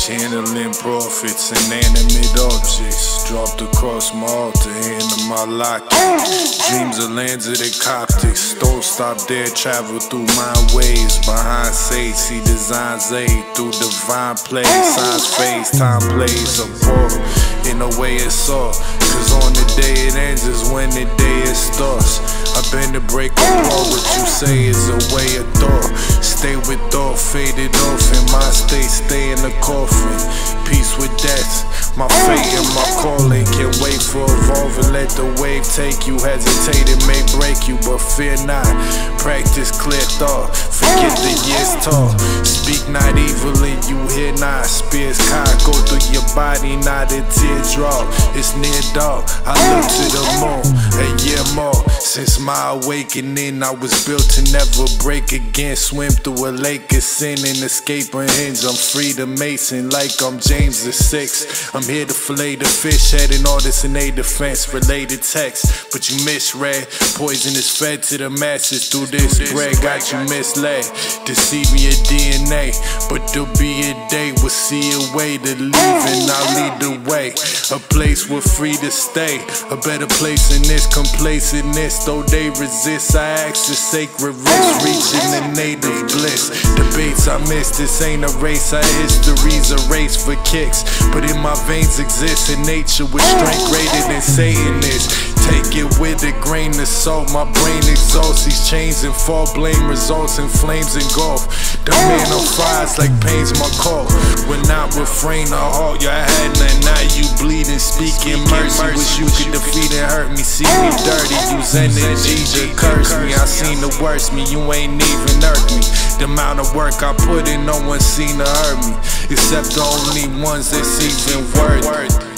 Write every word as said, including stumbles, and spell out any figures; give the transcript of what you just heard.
Channeling prophets and animate objects, dropped across my altar, hand in my locket. Dreams of lands of the Coptics, don't stop there, travel through mind waves. Behind sage, see designs aid through divine plays. Signs phase, time plays a ball. In a way it's all, cause on the day it ends is when the day it starts. I've been to break apart what you say is a way of thought. Stay with thought, faded off in my state, stay in the coffin. Peace with death, my fate and my calling. Can't wait for evolving, let the wave take you. Hesitate, it may break you, but fear not. Practice clear thought, forget the years taught. Speak not evil and you hear not. Spears cock, go through your body, not a teardrop. It's near dark, I look to the moon, a year more. Since my awakening, I was built to never break again. Swim through a lake of sin and escape unhinged. I'm free to Mason like I'm James the Sixth. I'm here to fillet the fish, heading all this in a defense. Related text, but you misread. Poison is fed to the masses through this bread. Got you misled, deceiving your D N A. But there'll be a day we'll see a way to leave, and I'll lead the way. A place we're free to stay, a better place than this complacentness. Though they resist, I ask the sacred risk, reaching the native bliss. Debates I miss, this ain't a race, our history's a race for kicks. But in my veins exists a nature with strength greater than Satan is. Take it with a grain of salt, my brain exhausts these chains and fall. Blame results in flames engulf. The man on fires like pain's my call. When I refrain to halt your head, and now you bleeding, speaking mercy. Wish you could defeat and hurt me, see me dirty, use energy to curse me. I seen the worst me, you ain't even hurt me. The amount of work I put in, no one seen to hurt me, except the only ones that's even worth.